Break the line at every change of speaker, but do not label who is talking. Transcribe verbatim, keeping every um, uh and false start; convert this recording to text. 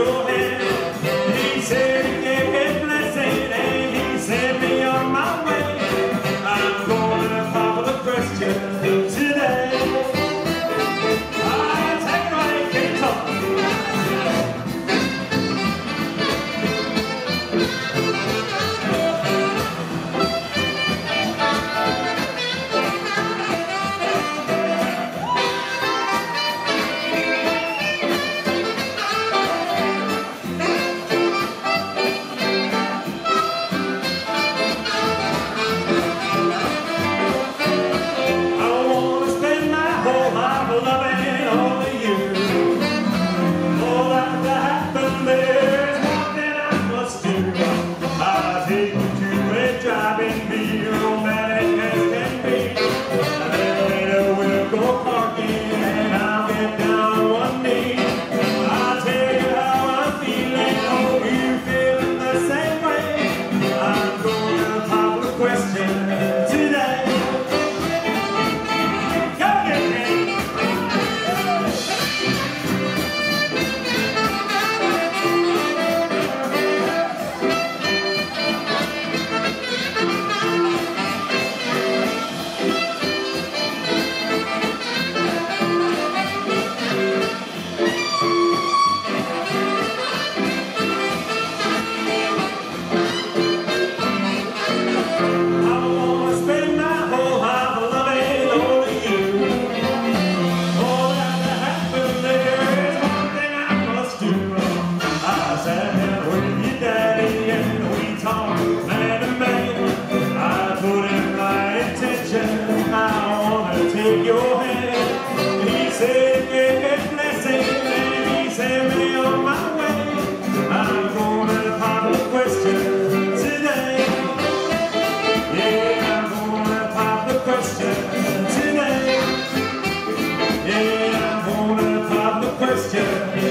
your hand. He said he gave his blessing and he sent me on my way. I'm gonna pop the question today. I take it away, can you talk? Loving only you. All that happened, there's one thing I must do. I'll take you to a driving be romantic as can be. And then later we'll go parking and I'll get down on one knee. I'll tell you how I'm feeling. Hope you feeling the same way. I'm gonna pop the question today. Take your hand. He said, give his blessing, and he sent me on my way. I'm gonna pop the question today. Yeah, I'm gonna pop the question today. Yeah, I'm gonna pop the question.